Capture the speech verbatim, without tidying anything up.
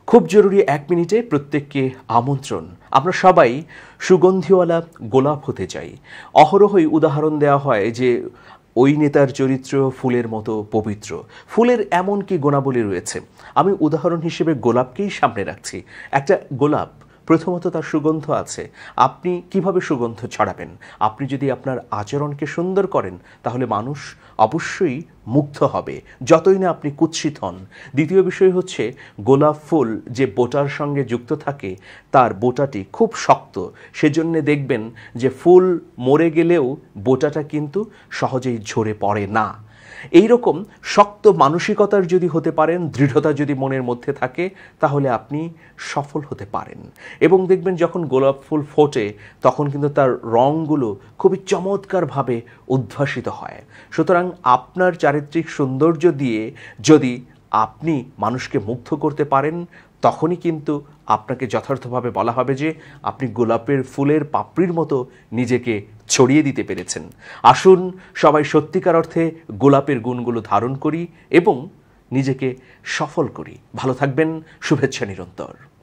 খুব জরুরি এক মিনিটে প্রত্যেককে আমন্ত্রণ। আমরা সবাই সুগন্ধিওয়ালা গোলাপ হতে চাই। অহরহই উদাহরণ দেওয়া হয় যে ওই নেতার চরিত্র ফুলের মতো পবিত্র। ফুলের এমন কি গুণাবলী রয়েছে, আমি উদাহরণ হিসেবে গোলাপকেই সামনে রাখছি। একটা গোলাপ প্রথমত তার সুগন্ধ আছে। আপনি কিভাবে সুগন্ধ ছড়াবেন? আপনি যদি আপনার আচরণকে সুন্দর করেন তাহলে মানুষ অবশ্যই মুগ্ধ হবে, যতই না আপনি কুৎসিত হন। দ্বিতীয় বিষয় হচ্ছে গোলাপ ফুল যে বোটার সঙ্গে যুক্ত থাকে তার বোটাটি খুব শক্ত, সেজন্য দেখবেন যে ফুল মরে গেলেও বোটাটা কিন্তু সহজেই ঝরে পড়ে না। এই রকম শক্ত মানসিকতার যদি হতে পারেন, দৃঢ়তা যদি মনের মধ্যে থাকে, তাহলে আপনি সফল হতে পারেন। এবং দেখবেন যখন গোলাপ ফুল ফোটে তখন কিন্তু তার রঙগুলো খুবই চমৎকারভাবে উদ্ভাসিত হয়। সুতরাং আপনার চারিত্রিক সৌন্দর্য দিয়ে যদি আপনি মানুষকে মুগ্ধ করতে পারেন, তখনই কিন্তু আপনাকে যথার্থভাবে বলা হবে যে আপনি গোলাপের ফুলের পাপড়ির মতো নিজেকে ছড়িয়ে দিতে পেরেছেন। আসুন সবাই সত্যিকার অর্থে গোলাপের গুণগুলো ধারণ করি এবং নিজেকে সফল করি। ভালো থাকবেন, শুভেচ্ছা নিরন্তর।